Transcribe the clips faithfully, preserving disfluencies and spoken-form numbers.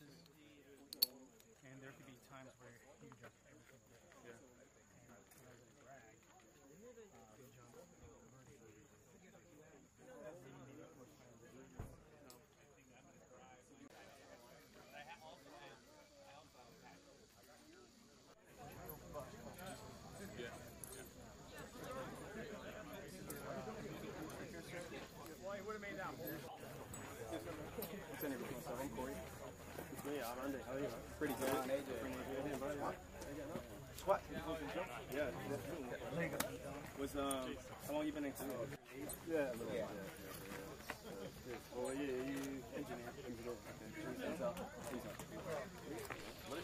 passes, and there could be times where you jump every single day. Yeah. And as a drag, uh, you jump. Yeah. Well, he would have made that more. What's in everything? So I'm Corey. It's me, I'm Andy. How are you? Pretty good. I'm A J. What? What? Yeah. Was um, how long you been in school? Yeah, a little bit. Yeah. Yeah. Well, yeah, you engineer. Engineer. Okay. He's up. He's up. What?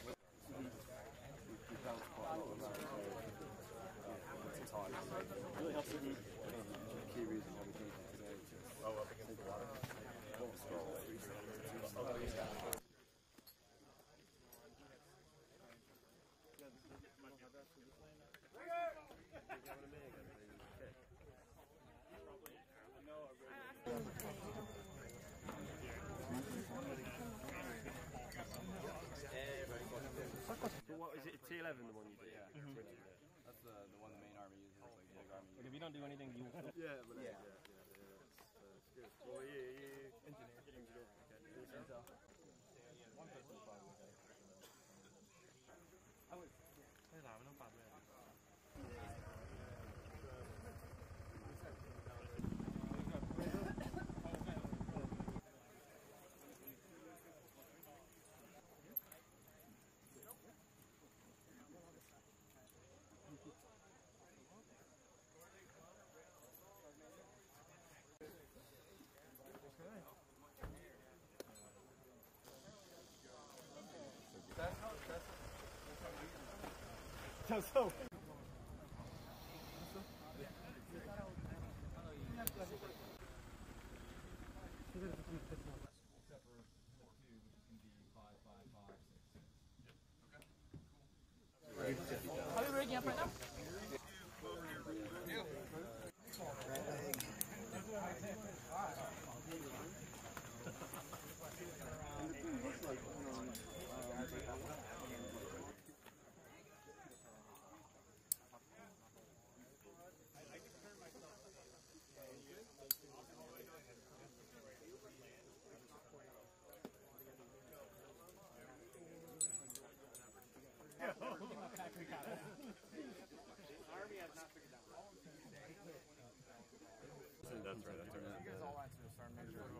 We found quite a lot of that. It's hard. It really helps with the key reason why we came here today. Oh, up against the water. Don't scroll. Oh, yeah. So what is it? T eleven, the one you did? Yeah. Mm-hmm. That's the the one the main army uses. Like the big army. Like if you don't do anything, you. Yeah, but yeah, yeah, yeah, yeah. That's, that's good. Well, yeah, yeah. Engineer. Engineer. Okay. Intel. One person probably. I would. ไม่ถามไม่ต้องปรับเลย That's how. That's how. That's so. Are we breaking up right now? Army has not figured that out. That's right. That's right. You guys all answer the sergeant major.